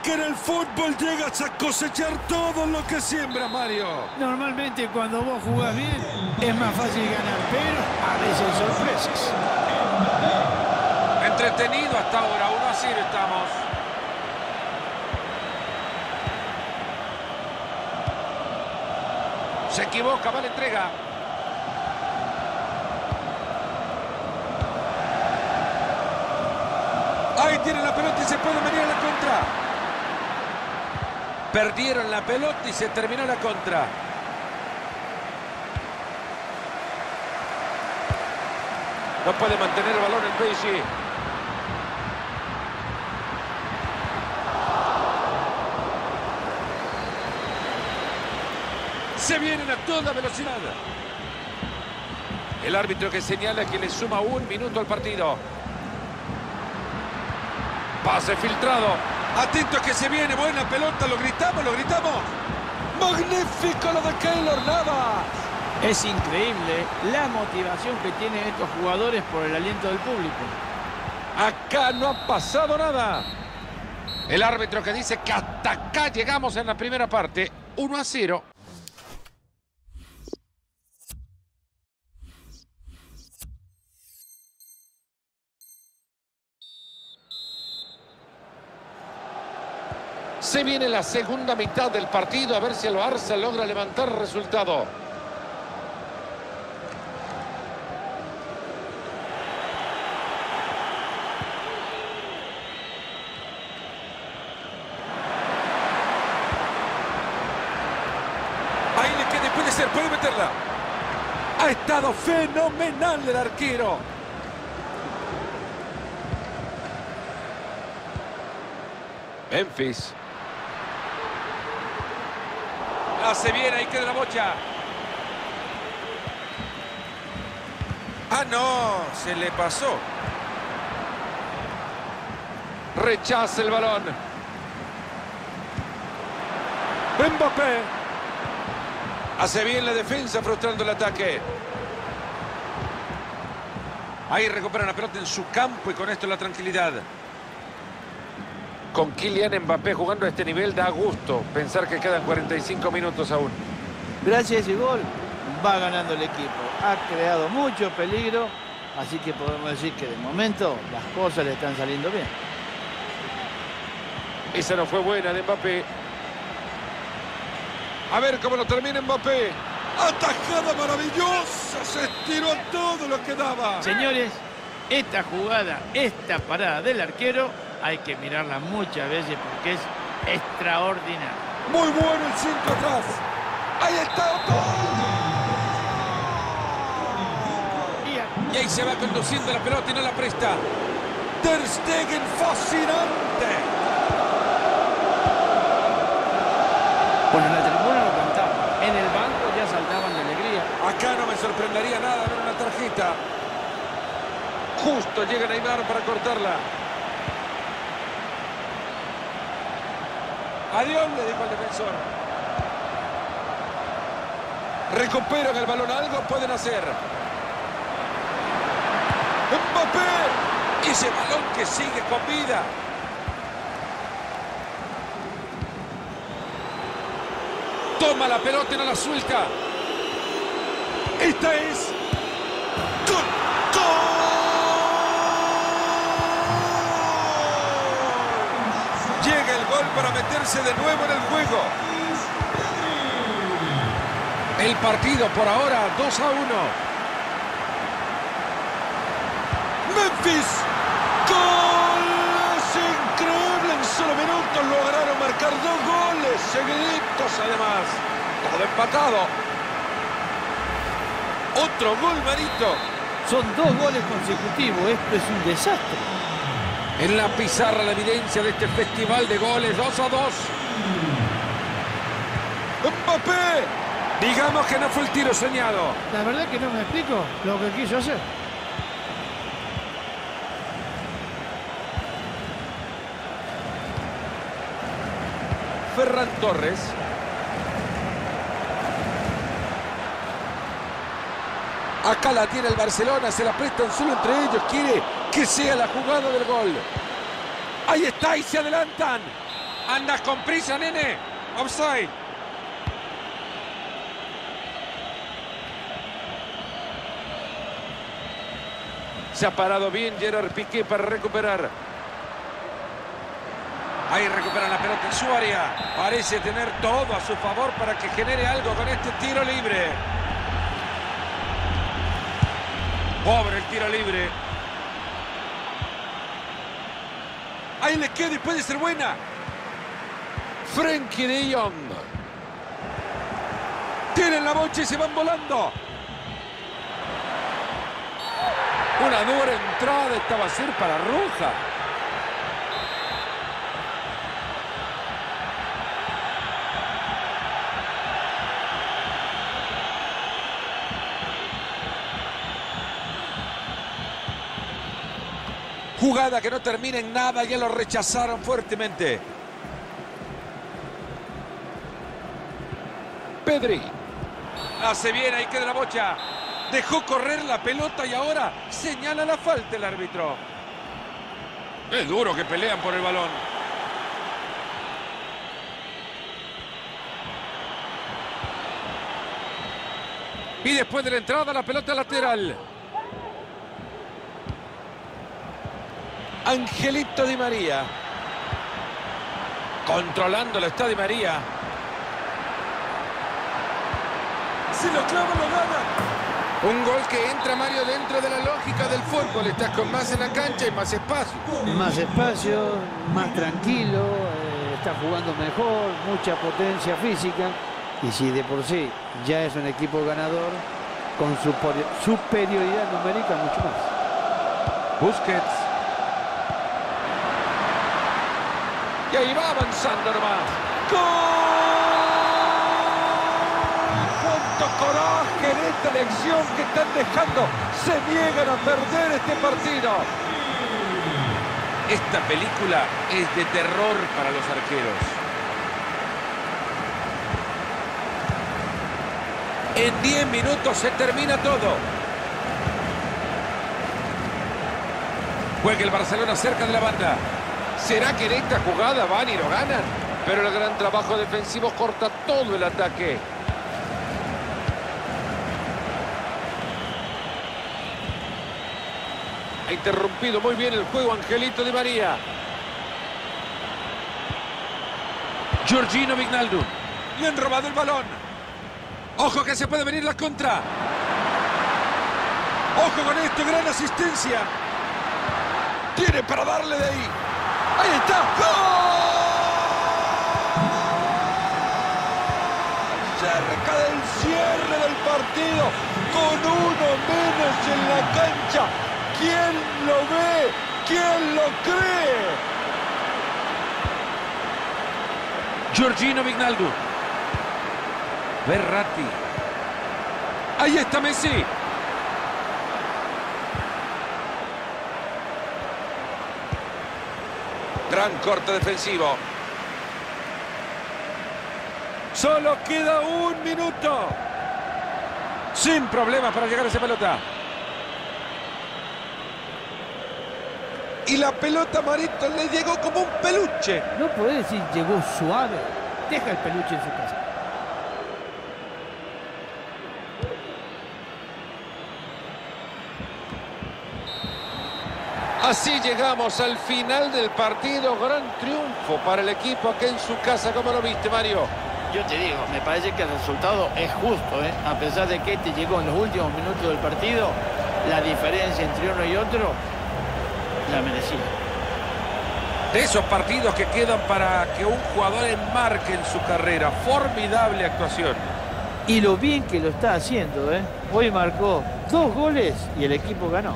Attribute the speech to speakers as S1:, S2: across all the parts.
S1: que en el fútbol llegas a cosechar todo lo que siembra, Mario.
S2: Normalmente cuando vos jugás bien es más fácil ganar, pero a veces hay sorpresas.
S3: Entretenido hasta ahora, 1-0 estamos. Se equivoca, va la entrega.
S1: Ahí tiene la pelota y se puede venir a la contra.
S3: Perdieron la pelota y se terminó la contra. No puede mantener el balón el PSG.
S1: Se vienen a toda velocidad.
S3: El árbitro que señala que le suma 1 minuto al partido. Pase filtrado.
S1: Atento a que se viene, buena pelota, lo gritamos, lo gritamos. Magnífico lo de Keylor Navas.
S2: Es increíble la motivación que tienen estos jugadores por el aliento del público.
S3: Acá no ha pasado nada. El árbitro que dice que hasta acá llegamos en la primera parte. 1-0. Se viene la segunda mitad del partido, a ver si el Barça logra levantar resultado.
S1: Ahí le queda, puede ser, puede meterla. Ha estado fenomenal el arquero.
S3: Memphis.
S1: Hace bien, ahí queda la bocha. Ah, no, se le pasó.
S3: Rechaza el balón.
S1: Mbappé. Hace bien la defensa, frustrando el ataque. Ahí recupera la pelota en su campo y con esto la tranquilidad.
S3: Con Kylian Mbappé jugando a este nivel da gusto pensar que quedan 45 minutos aún.
S2: Gracias a ese gol va ganando el equipo. Ha creado mucho peligro, así que podemos decir que de momento las cosas le están saliendo bien.
S3: Esa no fue buena de Mbappé.
S1: A ver cómo lo termina Mbappé. Atajada maravillosa. Se estiró todo lo que daba.
S2: Señores, esta jugada, esta parada del arquero, hay que mirarla muchas veces porque es extraordinaria.
S1: Muy bueno el centro atrás. Ahí está otro. Y ahí se va conduciendo la pelota y no la presta. Ter Stegen, fascinante.
S2: Bueno, en la tribuna lo cantaban. En el banco ya saltaban de alegría.
S1: Acá no me sorprendería nada ver una tarjeta.
S3: Justo llega Neymar para cortarla.
S1: Adiós, le dijo al defensor. Recuperan el balón, algo pueden hacer. ¡Mbappé! Ese balón que sigue con vida. Toma la pelota y no la suelta. Esta es... ¡Gol! ¡Gol! Llega el gol para meterse de nuevo en el juego.
S3: El partido por ahora 2-1.
S1: Memphis. ¡Gol! Es increíble. En solo minutos lograron marcar 2 goles seguiditos además. Todo empatado. Otro gol, Marito.
S2: Son 2 goles consecutivos. Esto es un desastre.
S3: En la pizarra la evidencia de este festival de goles. 2-2.
S1: ¡Mbappé! Digamos que no fue el tiro soñado.
S2: La verdad que no me explico lo que quiso hacer.
S3: Ferran Torres.
S1: Acá la tiene el Barcelona, se la prestan solo entre ellos. Quiere que sea la jugada del gol. Ahí está y se adelantan.
S3: Andas con prisa, nene. Offside. Se ha parado bien Gerard Piqué para recuperar. Ahí recuperan la pelota en su área. Parece tener todo a su favor para que genere algo con este tiro libre. Pobre el tiro libre. Ahí le queda y puede ser buena. Frenkie de Jong. Tienen la bocha y se van volando. Una dura entrada, esta va a ser para roja. Jugada que no termina en nada, ya lo rechazaron fuertemente. Pedri. Hace bien, ahí queda la bocha. Dejó correr la pelota y ahora señala la falta el árbitro. Es duro que pelean por el balón. Y después de la entrada, la pelota lateral. Angelito Di María. Controlándolo está Di María. Si lo clava, lo gana. Un gol que entra, Mario, dentro de la lógica del fútbol. Estás con más en la cancha y más espacio.
S2: Más espacio, más tranquilo, está jugando mejor, mucha potencia física. Y si de por sí ya es un equipo ganador, con su superioridad numérica, mucho más.
S3: Busquets. Y ahí va avanzando nomás. ¡Gol! ¡Cuánto coraje en esta elección que están dejando! Se niegan a perder este partido. Esta película es de terror para los arqueros. En 10 minutos se termina todo. Juega el Barcelona cerca de la banda. ¿Será que en esta jugada van y lo ganan? Pero el gran trabajo defensivo corta todo el ataque. Ha interrumpido muy bien el juego Angelito Di María. Georgino Wijnaldum. Le han robado el balón. ¡Ojo que se puede venir la contra! ¡Ojo con esto! ¡Gran asistencia! Tiene para darle de ahí. ¡Ahí está! ¡Gol! Cerca del cierre del partido, con uno menos en la cancha. ¿Quién lo ve? ¿Quién lo cree? Georgino Wijnaldum. Verratti. Ahí está Messi. Gran corte defensivo. Solo queda un minuto. Sin problemas para llegar a esa pelota. Y la pelota, Marito, le llegó como un peluche.
S2: No podés decir llegó suave. Deja el peluche en su casa.
S3: Así llegamos al final del partido. Gran triunfo para el equipo aquí en su casa. ¿Cómo lo viste, Mario?
S2: Yo te digo, me parece que el resultado es justo, ¿eh? A pesar de que este llegó en los últimos minutos del partido, la diferencia entre uno y otro la merecía.
S3: De esos partidos que quedan para que un jugador enmarque en su carrera. Formidable actuación.
S2: Y lo bien que lo está haciendo, ¿eh? Hoy marcó 2 goles y el equipo ganó.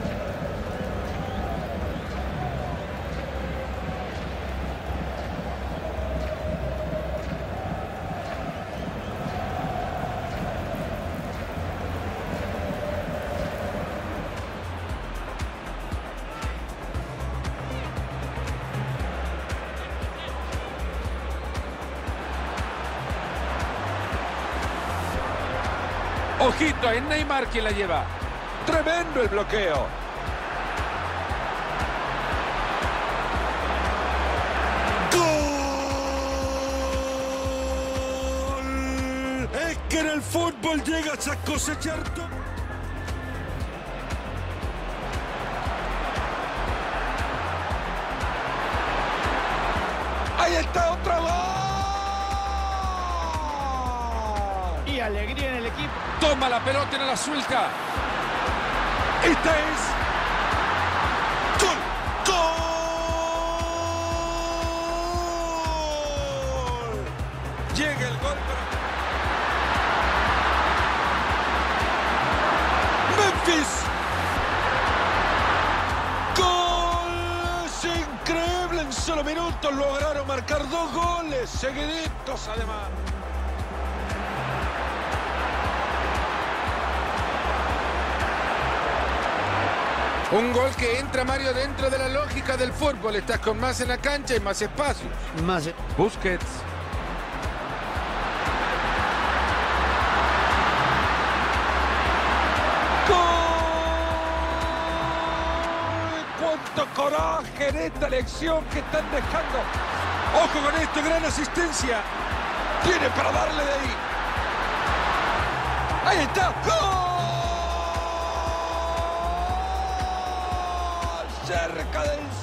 S3: Ojito, es Neymar quien la lleva. Tremendo el bloqueo. ¡Gol!
S1: el fútbol llegas a cosechar todo. Ahí está otra vez.
S2: Y alegría en el equipo.
S3: Toma la pelota y no la suelta.
S1: Esta es... ¡Gol! ¡Gol! Llega el gol para... ¡Memphis! ¡Gol! ¡Es increíble! En solo minutos lograron marcar 2 goles seguiditos además.
S3: Un gol que entra, Mario, dentro de la lógica del fútbol. Estás con más en la cancha y más espacio.
S2: Más.
S3: Busquets.
S1: ¡Gol! ¡Cuánto coraje en esta lección que están dejando! ¡Ojo con esto! ¡Gran asistencia! Tiene para darle de ahí. ¡Ahí está! ¡Gol! Cerca del